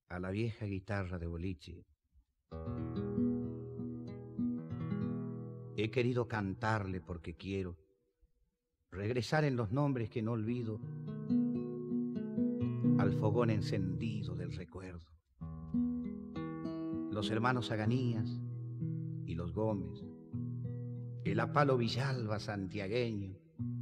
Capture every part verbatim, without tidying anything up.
a la vieja guitarra de boliche. He querido cantarle porque quiero regresar en los nombres que no olvido al fogón encendido del recuerdo. Los hermanos Aganías y los Gómez, el Apalo Villalba santiagueño,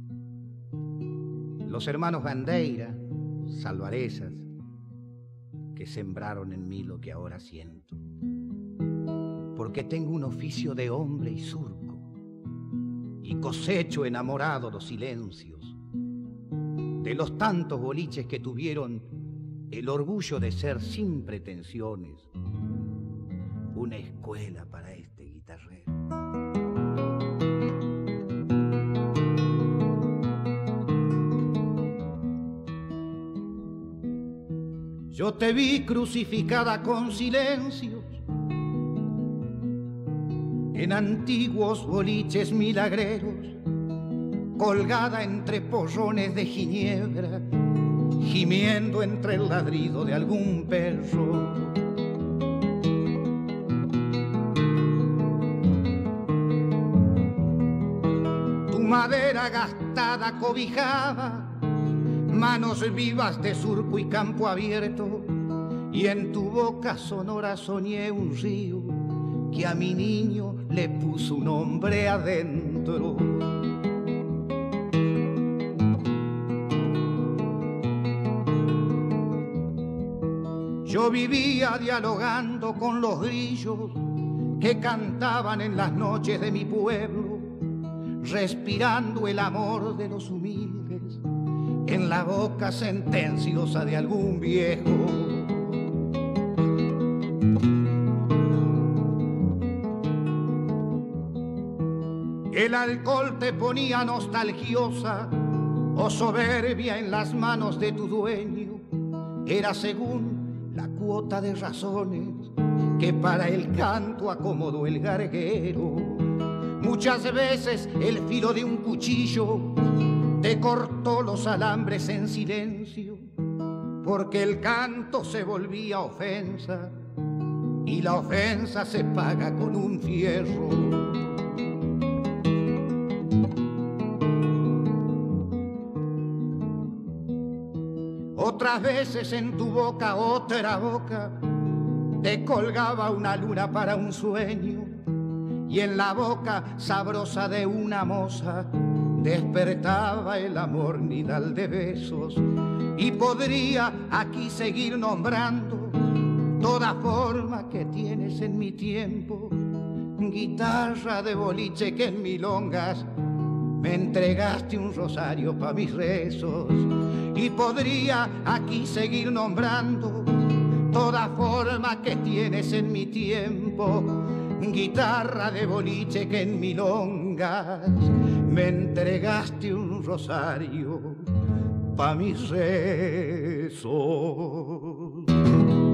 los hermanos Bandeira, Salvarezas, que sembraron en mí lo que ahora siento. Porque tengo un oficio de hombre y surco, y cosecho enamorado los silencios de los tantos boliches que tuvieron el orgullo de ser sin pretensiones una escuela para este guitarrero. Yo te vi crucificada con silencios en antiguos boliches milagreros, colgada entre porrones de ginebra, gimiendo entre el ladrido de algún perro. Tu madera gastada cobijaba manos vivas de surco y campo abierto, y en tu boca sonora soñé un río que a mi niño le puso un hombre adentro. Yo vivía dialogando con los grillos que cantaban en las noches de mi pueblo, respirando el amor de los humildes en la boca sentenciosa de algún viejo. El alcohol te ponía nostalgiosa o soberbia en las manos de tu dueño. Era según la cuota de razones que para el canto acomodó el garguero. Muchas veces el filo de un cuchillo te cortó los alambres en silencio, porque el canto se volvía ofensa y la ofensa se paga con un fierro. Otras veces en tu boca, otra boca, te colgaba una luna para un sueño, y en la boca sabrosa de una moza despertaba el amor nidal de besos. Y podría aquí seguir nombrando toda forma que tienes en mi tiempo, guitarra de boliche que en milongas me entregaste un rosario pa' mis rezos. Y podría aquí seguir nombrando toda forma que tienes en mi tiempo, guitarra de boliche que en milongas me entregaste un rosario pa' mis rezos.